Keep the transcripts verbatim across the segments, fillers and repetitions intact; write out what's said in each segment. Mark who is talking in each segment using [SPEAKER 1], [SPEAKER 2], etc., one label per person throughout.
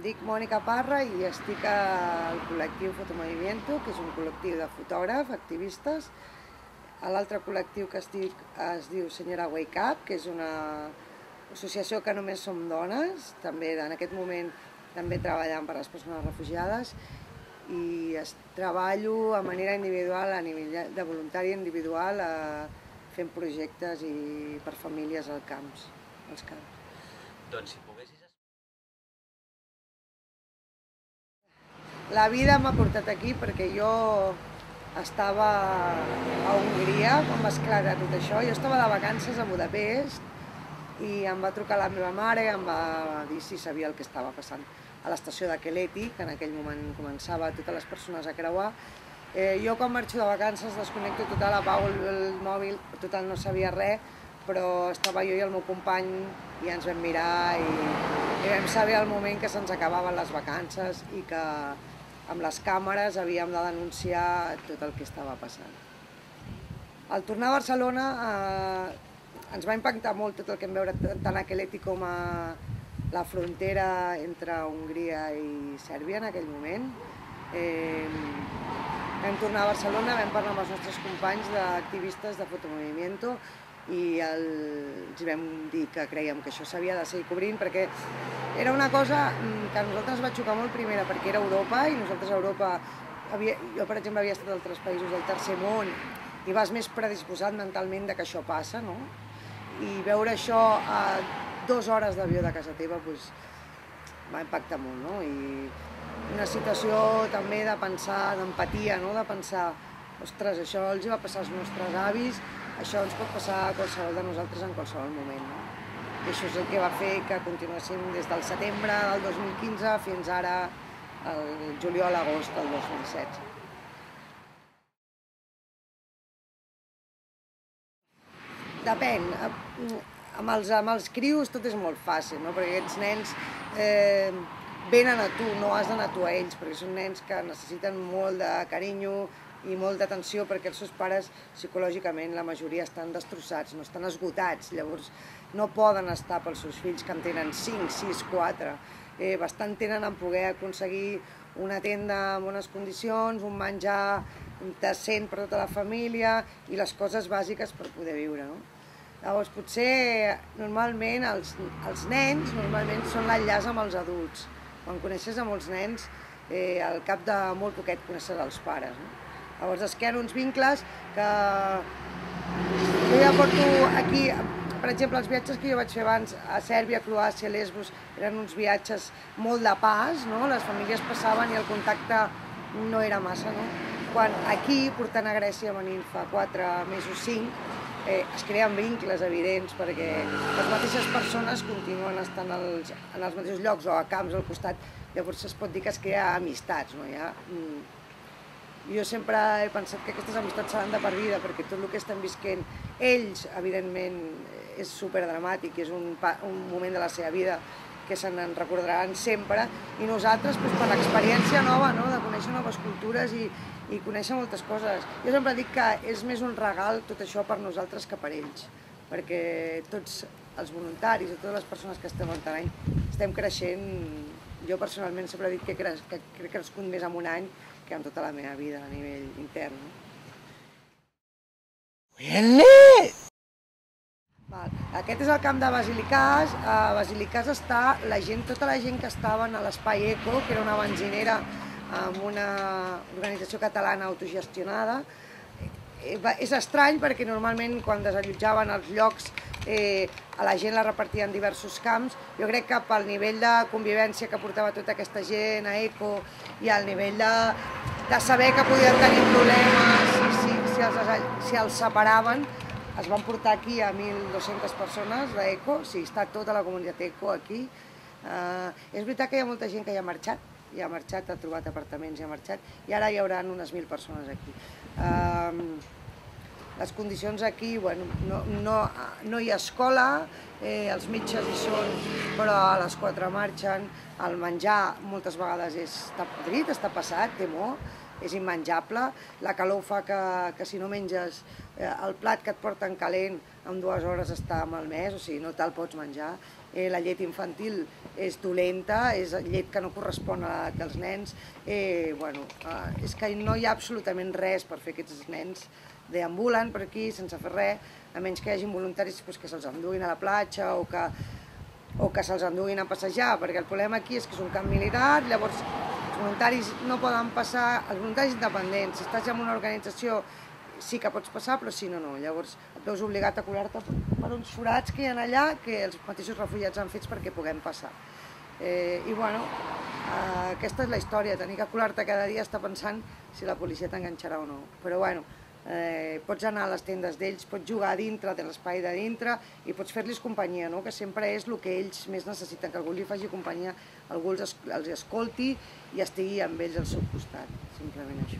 [SPEAKER 1] dic Mònica Parra i estic al col·lectiu Fotomovimiento, que és un col·lectiu de fotògrafs, activistes. L'altre col·lectiu que estic es diu Senyora Wake Up, que és una associació que només som dones, també en aquest moment també treballant per a les persones refugiades, i treballo de manera individual, a nivell de voluntari individual, fent projectes i per famílies als camps.
[SPEAKER 2] Doncs si poguessis...
[SPEAKER 1] La vida m'ha portat aquí perquè jo estava a Hongria quan va esclatar tot això. Jo estava de vacances a Budapest i em va trucar la meva mare i em va dir si sabia el que estava passant a l'estació de Keleti, que en aquell moment començava totes les persones a creuar. Eh, jo quan marxo de vacances desconnecto total, apago el mòbil, total no sabia res, però estava jo i el meu company i ens vam mirar i, i vam saber al moment que se'ns acabaven les vacances i que amb les càmeres havíem de denunciar tot el que estava passant. Al tornar a Barcelona eh, ens va impactar molt tot el que vam veure tant a Keleti com a la frontera entre Hongria i Sèrbia en aquell moment. Eh, vam tornar a Barcelona, vam parlar amb els nostres companys d'activistes de Fotomovimiento i el, els vam dir que creiem que això s'havia de seguir cobrint perquè era una cosa que a nosaltres va xocar molt, primera perquè era Europa i nosaltres a Europa, havia, jo per exemple havia estat a altres països del tercer món i vas més predisposat mentalment de que això passa, no? I veure això a dues hores d'avió de casa teva doncs, va impactar molt, no? I una situació també de pensar, d'empatia, no? De pensar, ostres, això els va passar als nostres avis, això ens pot passar a qualsevol de nosaltres en qualsevol moment, no? I això és el que va fer que continuéssim des del setembre del dos mil quinze fins ara, el juliol-agost del dos mil setze. Depèn. Amb els, amb els crios tot és molt fàcil, no? Perquè aquests nens eh, venen a tu, no has d'anar tu a ells, perquè són nens que necessiten molt de carinyo i molt d'atenció perquè els seus pares psicològicament la majoria estan destrossats, no estan esgotats, llavors no poden estar pels seus fills que en tenen cinc, sis, quatre. Eh, bastant tenen en poder aconseguir una tenda en bones condicions, un menjar decent per tota la família i les coses bàsiques per poder viure, no? Llavors, potser, normalment, els, els nens normalment són l'enllaç amb els adults. Quan coneixes a molts nens, eh, al cap de molt poquet coneixes els pares, no? Llavors, es creen uns vincles que jo ja porto aquí, per exemple, els viatges que jo vaig fer abans a Sèrbia, Croàcia, Lesbos, eren uns viatges molt de pas, no? Les famílies passaven i el contacte no era massa, no? Quan aquí, portant a Grècia, venint fa quatre mesos, cinc, Eh, es creen vincles evidents perquè les mateixes persones continuen estant als, en els mateixos llocs o a camps al costat, llavors es pot dir que es crea amistats, no? Ja, mm, jo sempre he pensat que aquestes amistats seran de per vida perquè tot el que estan visquent ells, evidentment, és superdramàtic i és un, un moment de la seva vida que se n'en recordaran sempre, i nosaltres, doncs, per l'experiència nova, no? De conèixer noves cultures i, i conèixer moltes coses. Jo sempre dic que és més un regal tot això per nosaltres que per ells, perquè tots els voluntaris i totes les persones que estem al terreny estem creixent. Jo personalment sempre dic que he crescut més en un any que en tota la meva vida a nivell intern. Aquest és el camp de Basilicàs. A Basilicàs està la gent, tota la gent que estaven a l'Espai Eco, que era una benzinera amb una organització catalana autogestionada. És estrany perquè normalment quan desallotjaven els llocs eh, a la gent la repartien en diversos camps. Jo crec que pel nivell de convivència que portava tota aquesta gent a Eco i al nivell de, de saber que podien tenir problemes si, si, els, si els separaven, es van portar aquí a mil dues-centes persones d'Eco, sí, està tota la comunitat Eco aquí. Uh, és veritat que hi ha molta gent que ja ha marxat, ja ha marxat, ha trobat apartaments, ja ha marxat, i ara hi haurà unes mil persones aquí. Uh, les condicions aquí, bueno, no, no, no hi ha escola, eh, els metges hi són, però a les quatre marxen, el menjar moltes vegades és, està podrit, està passat, té molt, és immenjable. La calor fa que, que si no menges eh, el plat que et porten calent en dues hores està malmès, o sigui, no te'l pots menjar. Eh, la llet infantil és dolenta, és llet que no correspon a l'edat dels nens. Eh, bueno, eh, és que no hi ha absolutament res per fer aquests nens. Deambulen per aquí sense fer res, a menys que hi hagi voluntaris pues, que se'ls enduguin a la platja o que, o que se'ls enduguin a passejar, perquè el problema aquí és que és un camp militar, llavors els voluntaris no poden passar, els voluntaris independents, si estàs en una organització sí que pots passar, però si no, no. Llavors et veus obligat a colar-te per uns forats que hi ha allà que els mateixos refugiats han fet perquè puguem passar. Eh, I bueno, eh, aquesta és la història, tenir que colar-te cada dia estar pensant si la policia t'enganxarà o no. Però bueno, eh, pots anar a les tendes d'ells, pots jugar a dintre de l'espai de dintre i pots fer-los companyia, no? Que sempre és el que ells més necessiten, que algú li faci companyia, algú els, els escolti i estigui amb ells al seu costat, simplement això.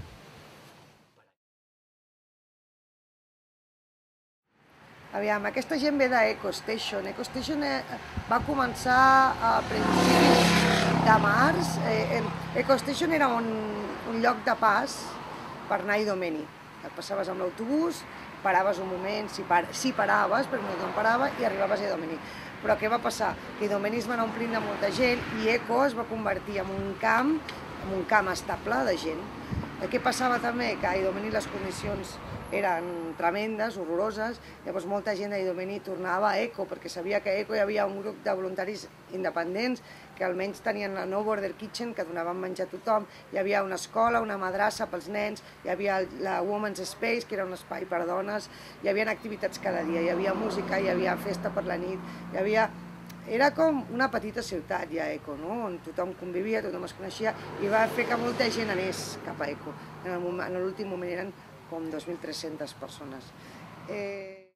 [SPEAKER 1] Aviam, aquesta gent ve d'EcoStation. EcoStation va començar a principis de març. EcoStation era un, un lloc de pas per anar a Idomeni. Et passaves amb l'autobús, paraves un moment, si, par si paraves, perquè no te'n parava, i arribaves a Idomeni. Però què va passar? Que Idomeni es va anar omplint de molta gent i Eco es va convertir en un camp, en un camp estable de gent. Què passava també? Que a Idomeni les condicions eren tremendes, horroroses, llavors molta gent d'Idomeni tornava a Eco, perquè sabia que a Eco hi havia un grup de voluntaris independents que almenys tenien la No Border Kitchen, que donaven menjar a tothom, hi havia una escola, una madrassa pels nens, hi havia la Women's Space, que era un espai per dones, hi havia activitats cada dia, hi havia música, hi havia festa per la nit, hi havia... Era com una petita ciutat ja, Eco, no? On tothom convivia, tothom es coneixia, i va fer que molta gent anés cap a Eco. En l'últim moment eren com dos mil tres-centes persones. Eh...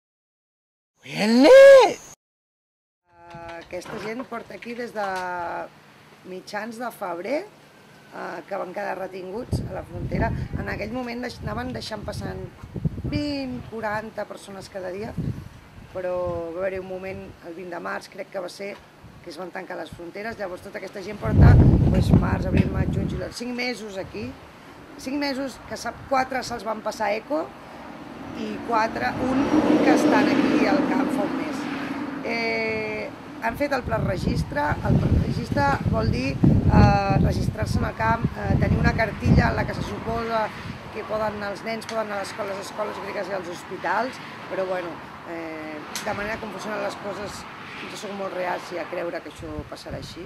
[SPEAKER 1] Aquesta gent porta aquí des de mitjans de febrer, eh, que van quedar retinguts a la frontera. En aquell moment anaven deixant passant vint, quaranta persones cada dia, però va haver-hi un moment, el vint de març, crec que va ser, que es van tancar les fronteres, llavors tota aquesta gent porta doncs, març, abril, maig, juny, juliol, cinc mesos aquí, cinc mesos que sap, quatre se'ls van passar a Eco i quatre, un que estan aquí al camp fa un mes. Eh, han fet el pla registre, el pla registre vol dir eh, registrar-se en el camp, eh, tenir una cartilla en la que se suposa que poden, els nens poden anar a l'escola, les escoles gregues i als hospitals, però bueno, eh, de manera com funcionen les coses, jo soc molt reàcia a creure que això passarà així.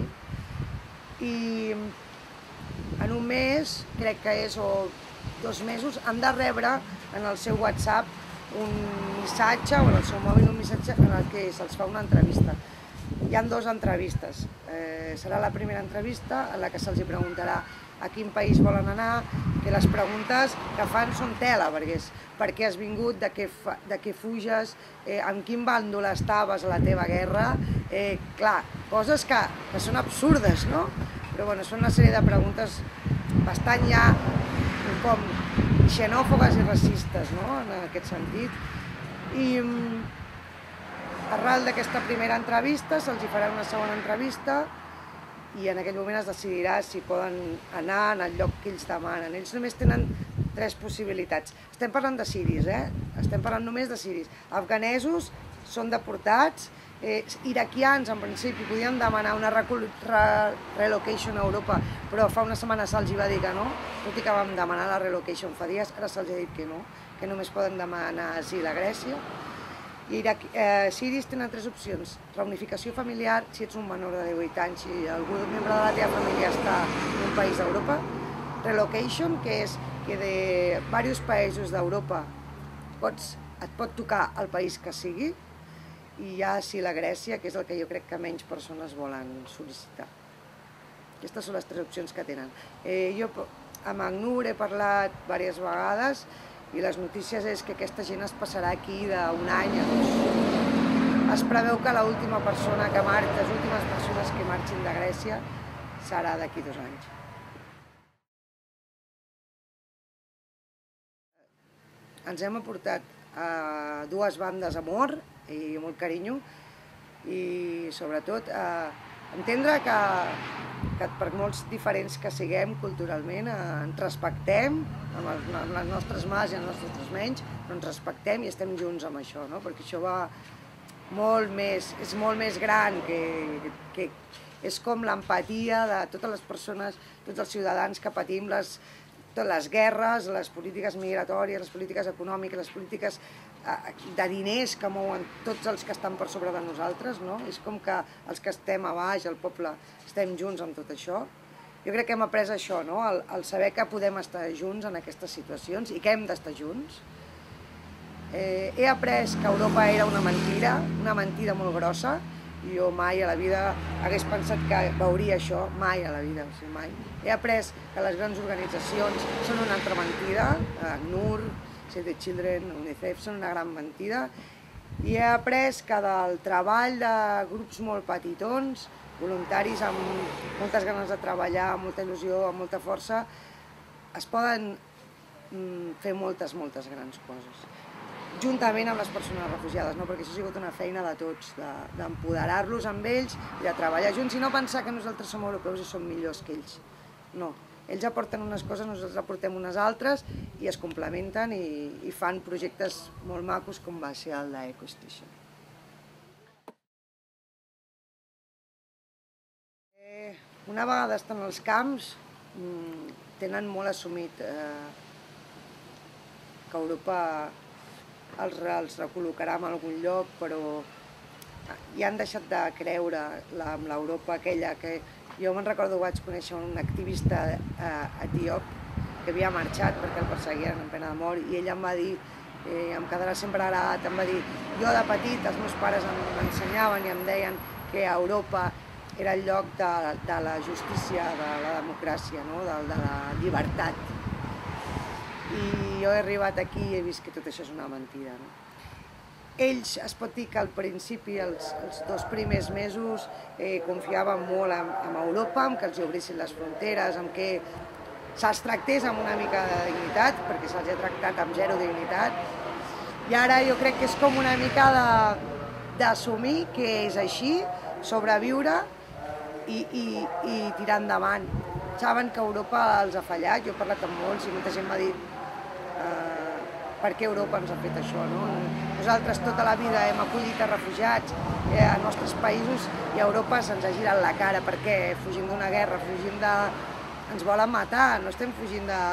[SPEAKER 1] I en un mes, crec que és, o dos mesos, han de rebre en el seu WhatsApp un missatge, o en el seu mòbil un missatge en el que se'ls fa una entrevista. Hi ha dues entrevistes. Eh, serà la primera entrevista en la que se'ls preguntarà a quin país volen anar, que les preguntes que fan són tela, perquè és per què has vingut, de què, fa, de què fuges, eh, amb quin bàndol estaves a la teva guerra, eh, clar, coses que, que són absurdes, no? Però bueno, són una sèrie de preguntes bastant ja com xenòfobes i racistes, no? En aquest sentit. I arran d'aquesta primera entrevista se'ls farà una segona entrevista i en aquell moment es decidirà si poden anar en el lloc que ells demanen. Ells només tenen tres possibilitats. Estem parlant de siris, eh? Estem parlant només de siris. Afganesos són deportats, eh, iraquians en principi podien demanar una re relocation a Europa, però fa una setmana se'ls va dir que no, tot i que vam demanar la relocation fa dies, ara se'ls ha dit que no, que només poden demanar asil a Grècia. I eh, siris tenen tres opcions: reunificació familiar, si ets un menor de divuit anys i algú membre de la teva família està en un país d'Europa; relocation, que és que de diversos països d'Europa et pot tocar el país que sigui; i hi ha asil a Grècia, que és el que jo crec que menys persones volen sol·licitar. Aquestes són les tres opcions que tenen. Eh, jo amb ACNUR he parlat diverses vegades i les notícies és que aquesta gent es passarà aquí d'un any a dos. Es preveu que l'última persona que marxi, les últimes persones que marxin de Grècia serà d'aquí dos anys. Ens hem aportat a dues bandes amor i molt carinyo i sobretot entendre que que per molts diferents que siguem culturalment, ens respectem amb les nostres més i els nostres menys, però ens respectem i estem junts amb això, no? Perquè això va molt més, és molt més gran, que, que és com l'empatia de totes les persones, tots els ciutadans que patim les, totes les guerres, les polítiques migratòries, les polítiques econòmiques, les polítiques de diners que mouen tots els que estan per sobre de nosaltres, no? És com que els que estem a baix, el poble, estem junts amb tot això. Jo crec que hem après això, no? El, el saber que podem estar junts en aquestes situacions i que hem d'estar junts. Eh, he après que Europa era una mentida, una mentida molt grossa. Jo mai a la vida hagués pensat que veuria això, mai a la vida, o sigui, mai. He après que les grans organitzacions són una altra mentida, ACNUR, Save the Children, UNICEF, són una gran mentida, i he après que del treball de grups molt petitons, voluntaris amb moltes ganes de treballar, amb molta il·lusió, amb molta força, es poden fer moltes, moltes grans coses. Juntament amb les persones refugiades, no? Perquè això ha sigut una feina de tots, d'empoderar-los amb ells i de treballar junts, i no pensar que nosaltres som europeus i som millors que ells. No. Ells aporten unes coses, nosaltres aportem unes altres i es complementen i, i fan projectes molt macos com va ser el d'EcoStation. Eh, una vegada estan als camps, tenen molt assumit eh, que Europa els, els recol·locarà en algun lloc, però ja han deixat de creure la, amb l'Europa aquella que... Jo me'n recordo que vaig conèixer un activista eh, etíop que havia marxat perquè el perseguien en pena de mort, i ell em va dir, eh, em quedarà sempre agradat, em va dir, jo de petit els meus pares m'ensenyaven i em deien que Europa era el lloc de, de la justícia, de la democràcia, no? de, de la llibertat. I jo he arribat aquí i he vist que tot això és una mentida. No? Ells, es pot dir que al principi, els, els dos primers mesos, eh, confiaven molt en, en Europa, en que els obrissin les fronteres, en que se'ls tractés amb una mica de dignitat, perquè se'ls ha tractat amb zero dignitat. I ara jo crec que és com una mica d'assumir que és així, sobreviure i, i, i tirar endavant. Saben que Europa els ha fallat, jo he parlat amb molts i molta gent m'ha dit eh, per què Europa ens ha fet això, no? Nosaltres tota la vida hem acollit a refugiats eh, als nostres països i Europa se'ns ha girat la cara. Per què? Fugim d'una guerra, fugim de... Ens volen matar, no estem fugint de,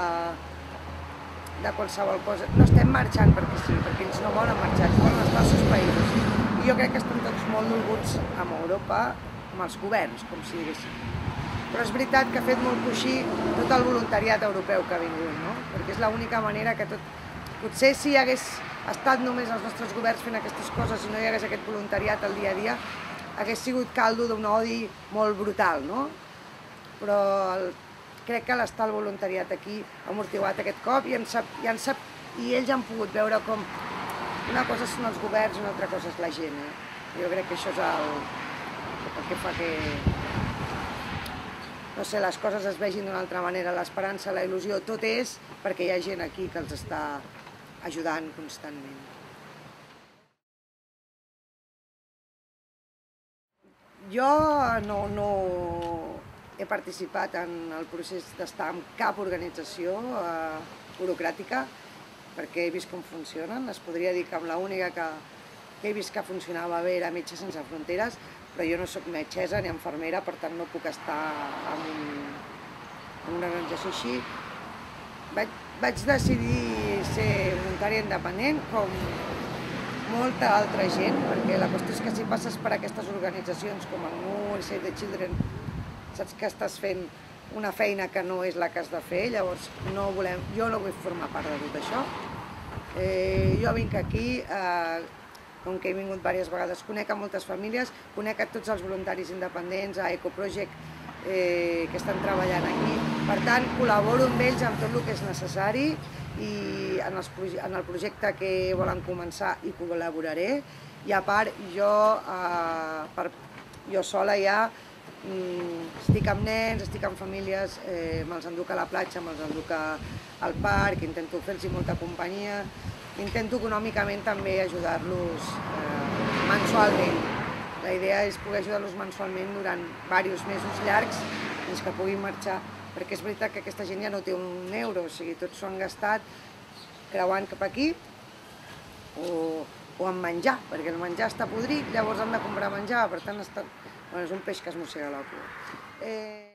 [SPEAKER 1] de qualsevol cosa. No estem marxant perquè sí, perquè ells no volen marxar, ells volen estar als seus països. I jo crec que estem tots molt dolguts amb Europa, amb els governs, com si diguéssim. Però és veritat que ha fet molt coixí tot el voluntariat europeu que ha vingut, no? Perquè és l'única manera que tot... Potser si hi hagués estat només els nostres governs fent aquestes coses i no hi hagués aquest voluntariat al dia a dia, hagués sigut caldo d'un odi molt brutal, no? Però el, crec que l'estar el voluntariat aquí ha amortiguat aquest cop i, en sap, i, en sap, i ells han pogut veure com una cosa són els governs i una altra cosa és la gent. Eh? Jo crec que això és el, el que fa que no sé, les coses es vegin d'una altra manera, l'esperança, la il·lusió, tot és perquè hi ha gent aquí que els està ajudant constantment. Jo no, no he participat en el procés d'estar en cap organització eh, burocràtica perquè he vist com funcionen. Es podria dir que amb l'única que, que he vist que funcionava bé era Metges Sense Fronteres, però jo no soc metgessa ni infermera, per tant no puc estar en, un, en una organització així. Vaig, vaig decidir ser voluntària independent, com molta altra gent, perquè la qüestió és que si passes per aquestes organitzacions com el ACNUR, Save the Children, saps que estàs fent una feina que no és la que has de fer, llavors no volem, jo no vull formar part de tot això. Eh, jo vinc aquí, eh, com que he vingut diverses vegades, conec a moltes famílies, conec a tots els voluntaris independents, a EcoProject, eh, que estan treballant aquí. Per tant, col·laboro amb ells en tot el que és necessari i en, els, en el projecte que volen començar hi col·laboraré. I a part, jo, eh, per, jo sola ja mm, estic amb nens, estic amb famílies, eh, me'ls enduc a la platja, me'ls enduc al parc, intento fer-los molta companyia. Intento econòmicament també ajudar-los eh, mensualment. La idea és poder ajudar-los mensualment durant diversos mesos llargs fins que puguin marxar, perquè és veritat que aquesta gent ja no té un euro, o sigui, tots s'ho han gastat creuant cap aquí o, o en menjar, perquè el menjar està podrit, llavors han de comprar menjar, per tant està... bueno, és un peix que es mossega la cua. Eh...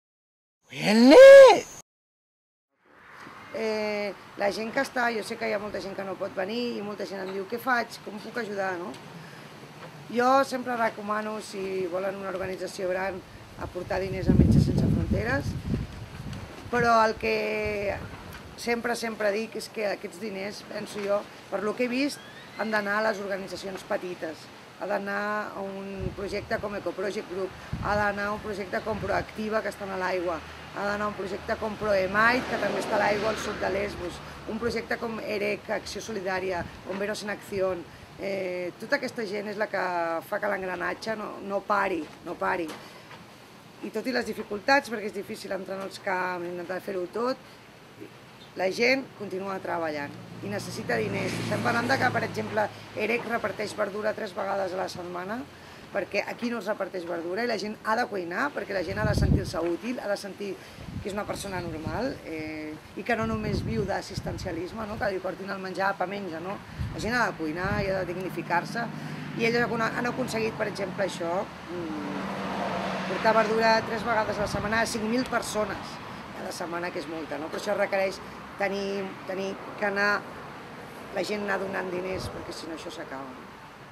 [SPEAKER 1] Eh, la gent que està, jo sé que hi ha molta gent que no pot venir i molta gent em diu què faig, com puc ajudar, no? Jo sempre recomano, si volen una organització gran, aportar diners a Metges Sense Fronteres, però el que sempre, sempre dic és que aquests diners, penso jo, per lo que he vist, han d'anar a les organitzacions petites, ha d'anar a un projecte com Ecoproject Group, ha d'anar a un projecte com Proactiva, que estan a l'aigua, ha d'anar a un projecte com Proemait, que també està a l'aigua al sud de Lesbos, un projecte com EREC, Acció Solidària, Bomberos en Acció. Eh, tota aquesta gent és la que fa que l'engranatge no, no pari, no pari. I tot i les dificultats, perquè és difícil entrar en els camps, intentar fer-ho tot, la gent continua treballant i necessita diners. Estem parlant de que, per exemple, EREC reparteix verdura tres vegades a la setmana, perquè aquí no es reparteix verdura i la gent ha de cuinar, perquè la gent ha de sentir-se útil, ha de sentir que és una persona normal eh, i que no només viu d'assistencialisme, no? Que li portin el menjar pa menja, no? La gent ha de cuinar i ha de dignificar-se i ells han aconseguit, per exemple, això, portar verdura tres vegades a la setmana a cinc mil persones cada setmana, que és molta, no? Però això requereix tenir, tenir que anar, la gent anar donant diners, perquè si no això s'acaba.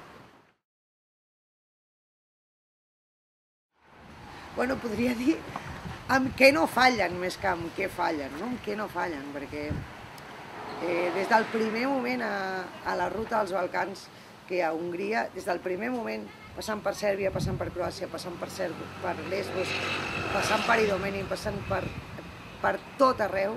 [SPEAKER 1] Bueno, podria dir amb què no fallen, més que amb què fallen, no? Amb què no fallen, perquè eh, des del primer moment a, a la ruta dels Balcans, que a Hongria, des del primer moment, passant per Sèrbia, passant per Croàcia, passant per, per Lesbos, passant per Idomeni, passant per, per tot arreu,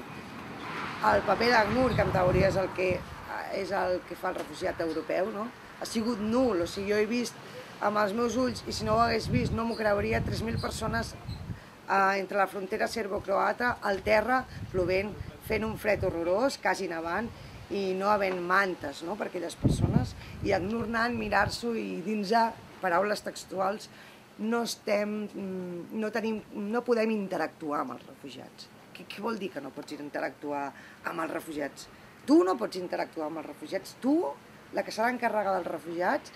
[SPEAKER 1] el paper d'ACNUR, que en teoria és el que, és el que fa el refugiat europeu, no? Ha sigut nul, o sigui, jo he vist amb els meus ulls, i si no ho hagués vist no m'ho creuria, tres mil persones eh, entre la frontera serbo-croata, al terra, plovent, fent un fred horrorós, quasi nevant, i no havent mantes, no?, per aquelles persones, i ACNUR anant, mirar-s'ho i dins de paraules textuals no estem, no tenim, no podem interactuar amb els refugiats. Què, què vol dir que no pots interactuar amb els refugiats? Tu no pots interactuar amb els refugiats, tu, la que s'ha d'encarregar dels refugiats,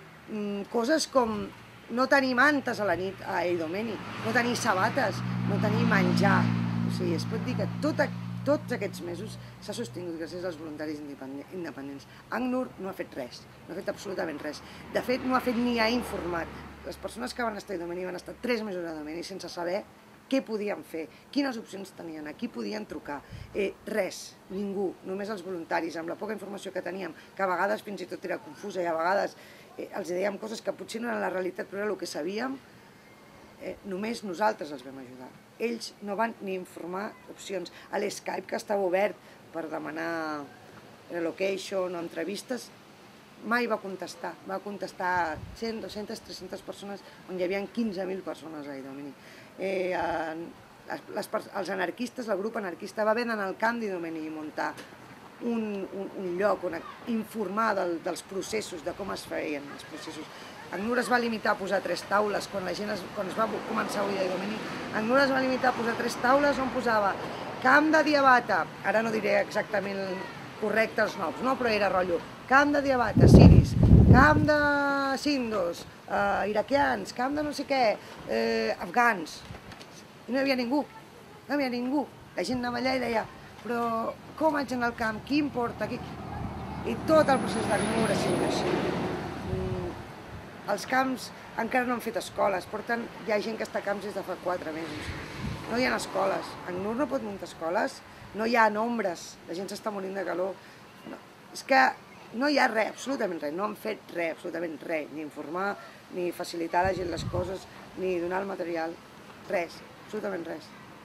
[SPEAKER 1] coses com no tenir mantes a la nit a Idomeni, no tenir sabates, no tenir menjar. O sigui, es pot dir que tot, tots aquests mesos s'ha sostingut gràcies als voluntaris independents. ACNUR no ha fet res, no ha fet absolutament res. De fet, no ha fet ni ha informat. Les persones que van estar a Idomeni van estar tres mesos a Idomeni sense saber què podien fer, quines opcions tenien, a qui podien trucar. Eh, res, ningú, només els voluntaris, amb la poca informació que teníem, que a vegades fins i tot era confusa i a vegades eh, els dèiem coses que potser no eren la realitat, però era el que sabíem, eh, només nosaltres els vam ajudar. Ells no van ni informar opcions. A l'Skype, que estava obert per demanar relocation o entrevistes, mai va contestar. Va contestar cent, dues-centes, tres-centes persones, on hi havia quinze mil persones a Idomeni. Eh, les, les, els anarquistes, el grup anarquista va haver d'anar al camp d'Idomeni i muntar un, un, un lloc on informar del, dels processos, de com es feien els processos. ACNUR es va limitar a posar tres taules, quan la gent es, quan es va començar a oir a Idomeni, ACNUR es va limitar a posar tres taules on posava camp de Diabata, ara no diré exactament correcte els noms, no? Però era rotllo, camp de Diabata, siris, camp de sindos, eh, iraquians, camp de no sé què, eh, afgans. I no hi havia ningú, no hi havia ningú. La gent anava allà i deia, però com vaig anar al camp, qui importa? Qui... I tot el procés d'ACNUR ha sigut així. Mm, els camps encara no han fet escoles, porten, hi ha gent que està a camps des de fa quatre mesos. No hi ha escoles, ACNUR no pot muntar escoles, no hi ha nombres, la gent s'està morint de calor. No, és que no hi ha res, absolutament res, no han fet res, absolutament res, ni informar, ni facilitar a la gent les coses, ni donar el material, res, absolutament res.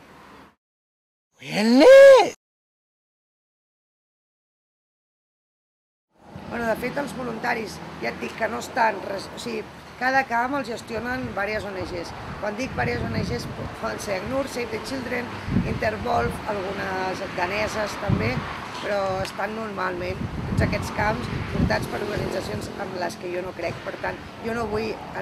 [SPEAKER 1] Bueno, de fet, els voluntaris, ja et dic que no estan, res, o sigui, cada camp el gestionen diverses O N Ges. Quan dic diverses O N Ges, poden ser ACNUR, Save the Children, Intervolf, algunes daneses també, però estan normalment tots aquests camps portats per organitzacions amb les que jo no crec. Per tant, jo no vull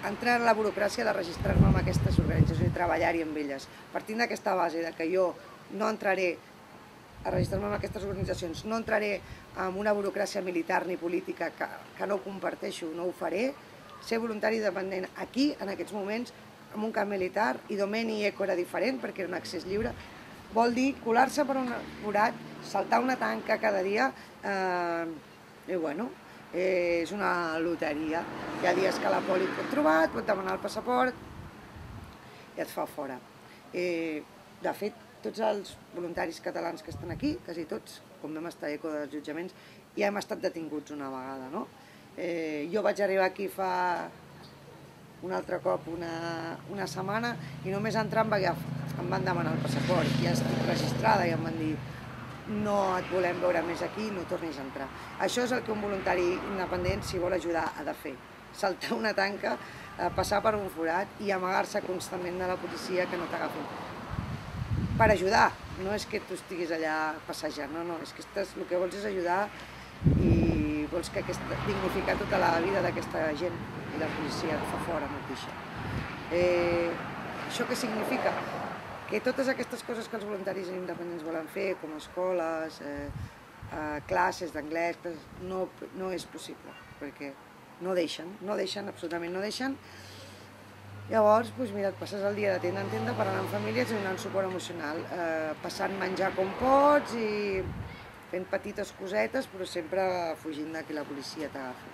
[SPEAKER 1] entrar en la burocràcia de registrar-me amb aquestes organitzacions i treballar-hi amb elles. Partint d'aquesta base de que jo no entraré a registrar-me amb aquestes organitzacions, no entraré en una burocràcia militar ni política que, que no comparteixo, no ho faré, ser voluntari dependent aquí, en aquests moments, en un camp militar, i Domeni i Eco era diferent perquè era un accés lliure, vol dir colar-se per un forat, saltar una tanca cada dia, eh, i bueno, eh, és una loteria. Hi ha dies que la poli et pot trobar, et pot demanar el passaport i et fa fora. Eh, de fet, tots els voluntaris catalans que estan aquí, quasi tots, com vam estar a Eco dels jutjaments, ja hem estat detinguts una vegada, no? Eh, jo vaig arribar aquí fa un altre cop una, una setmana i només entrar em, va, em van demanar el passaport, ja estic registrada i em van dir no et volem veure més aquí, no tornis a entrar. Això és el que un voluntari independent, si vol ajudar, ha de fer. Saltar una tanca, passar per un forat i amagar-se constantment de la policia que no t'agafin. Per ajudar, no és que tu estiguis allà passejant, no, no, és que estàs, el que vols és ajudar i vols que aquesta, dignificar tota la vida d'aquesta gent i la policia et fa fora, no et deixa. Eh, això què significa? Que totes aquestes coses que els voluntaris independents volen fer, com escoles, eh, eh, classes d'anglès, no, no és possible, perquè no deixen, no deixen, absolutament no deixen. Llavors, doncs mira, et passes el dia de tenda en tenda parlant amb famílies i donant suport emocional, eh, passant menjar com pots i fent petites cosetes, però sempre fugint de que la policia t'agafi.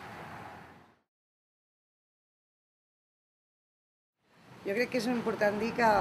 [SPEAKER 1] Jo crec que és important dir que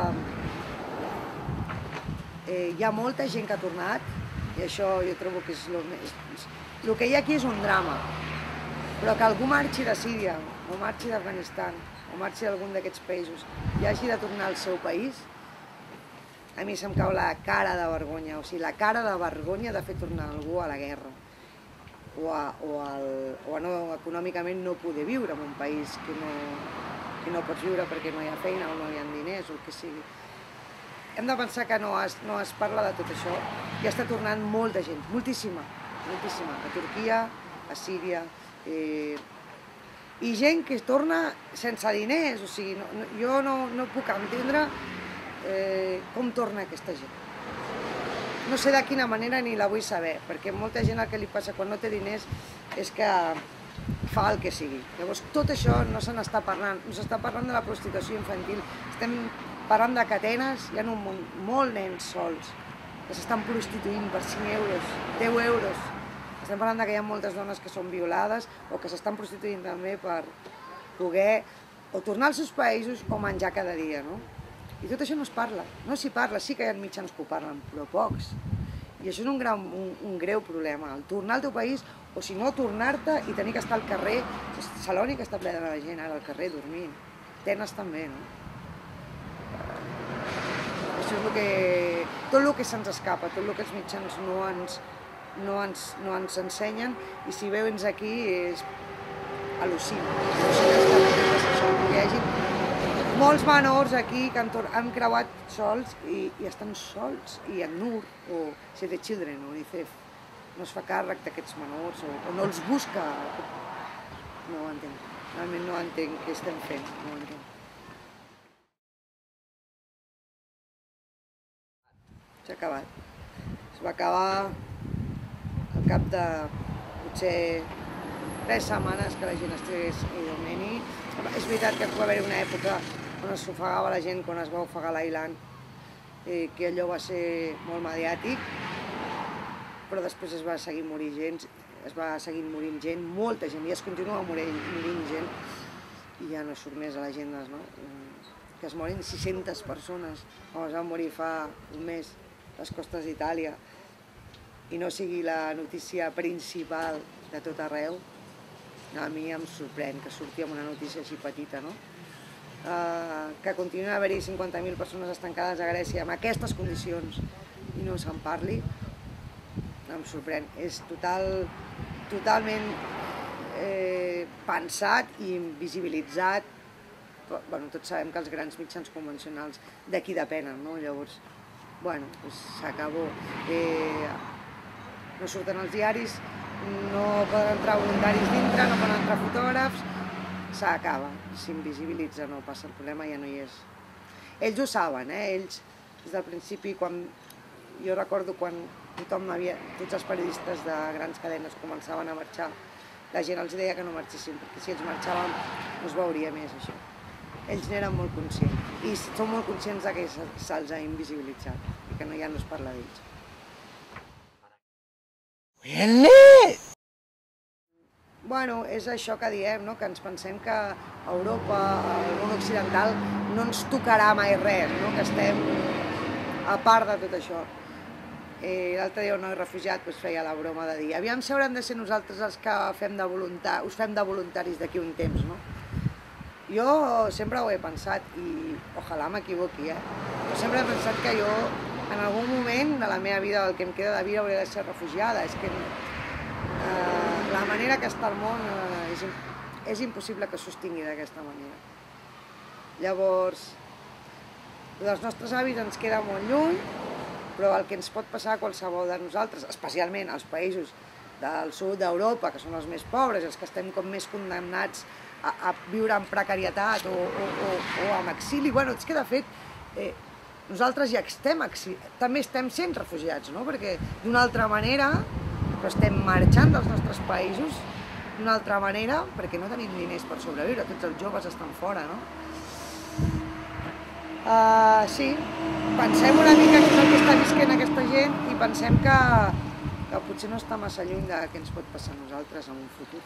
[SPEAKER 1] eh, hi ha molta gent que ha tornat, i això jo trobo que és el més... El que hi ha aquí és un drama, però que algú marxi de Síria, o marxi d'Afganistan, o marxi d'algun d'aquests països i hagi de tornar al seu país, a mi se'm cau la cara de vergonya, o sigui, la cara de vergonya de fer tornar algú a la guerra o a, o al, o a no, econòmicament no poder viure en un país que no, que no pots viure perquè no hi ha feina o no hi ha diners o el que sigui. Hem de pensar que no es, no es parla de tot això i està tornant molta gent, moltíssima, moltíssima, a Turquia, a Síria, eh, i gent que es torna sense diners, o sigui, no, no, jo no, no puc entendre eh, com torna aquesta gent. No sé de quina manera ni la vull saber, perquè molta gent el que li passa quan no té diners és que fa el que sigui. Llavors tot això no se n'està parlant, no s'està parlant de la prostitució infantil, estem parlant de catenes, hi ha un munt, molt nens sols que s'estan prostituint per cinc euros, deu euros. Estem parlant que hi ha moltes dones que són violades o que s'estan prostituint també per poder o tornar als seus països o menjar cada dia, no? I tot això no es parla, no s'hi parla, sí que hi ha mitjans que ho parlen, però pocs. I això és un, gran, un, un greu problema, el tornar al teu país o si no tornar-te i tenir que estar al carrer. Salònica està plena de gent ara al carrer dormint, Atenes també, no? Això és el que, tot el que se'ns escapa, tot el que els mitjans no ens, no ens, no ens ensenyen i si veus aquí és al·lucina. Hi ha molts menors aquí que han, han creuat sols i, i estan sols i en N U R o Save the Children o UNICEF no es fa càrrec d'aquests menors o, o no els busca. No ho entenc, realment no entenc què estem fent, no ho entenc. S'ha acabat. Es va acabar al cap de potser tres setmanes que la gent estigués a Idomeni. És veritat que va haver una època on es ofegava la gent, quan es va ofegar l'Ailan, eh, que allò va ser molt mediàtic, però després es va seguir morint gent, es va seguir morint gent, molta gent, i es continua morint, morint gent, i ja no surt més a l'agendes, no? Que es morin sis-centes persones, com es van morir fa un mes a les costes d'Itàlia, i no sigui la notícia principal de tot arreu, a mi em sorprèn que surti amb una notícia així petita, no? Uh, que continuïn a haver-hi cinquanta mil persones estancades a Grècia amb aquestes condicions i no se'n parli, em sorprèn. És total, totalment eh, pensat i visibilitzat. Bueno, tots sabem que els grans mitjans convencionals d'aquí depenen, no? Llavors, bueno, pues s'acabó. Eh, no surten els diaris, no poden entrar voluntaris dintre, no poden entrar fotògrafs, s'acaba, s'invisibilitza, no passa el problema, ja no hi és. Ells ho saben, eh? Ells, des del principi, quan jo recordo quan tothom havia, tots els periodistes de grans cadenes començaven a marxar, la gent els deia que no marxessin, perquè si ells marxàvem no es veuria més això. Ells n'eren molt conscients i són molt conscients que se'ls ha invisibilitzat i que no, ja no es parla d'ells. Bueno, és això que diem, no? Que ens pensem que a Europa, al món occidental, no ens tocarà mai res, no? Que estem a part de tot això. Eh, L'altre dia un noi refugiat pues, feia la broma de dir aviam si haurem de ser nosaltres els que fem de voluntar, us fem de voluntaris d'aquí un temps, no? Jo sempre ho he pensat i ojalà m'equivoqui, eh? Però sempre he pensat que jo en algun moment de la meva vida, del que em queda de vida, hauré de ser refugiada. És que eh, la manera que està el món eh, és, és impossible que sostingui d'aquesta manera. Llavors, dels nostres hàbits ens queda molt lluny, però el que ens pot passar a qualsevol de nosaltres, especialment als països del sud d'Europa, que són els més pobres, els que estem com més condemnats a, a viure en precarietat o, o, o, o amb exili. Bueno, és que de fet eh, nosaltres ja estem exili, també estem sent refugiats, no? Perquè d'una altra manera, però estem marxant dels nostres països d'una altra manera, perquè no tenim diners per sobreviure, tots els joves estan fora, no? Uh, sí, pensem una mica què és el que està visquent aquesta gent i pensem que, que potser no està massa lluny de què ens pot passar a nosaltres en un futur.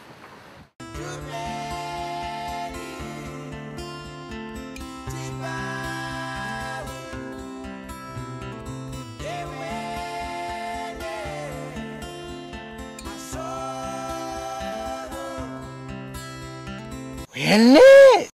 [SPEAKER 3] Really?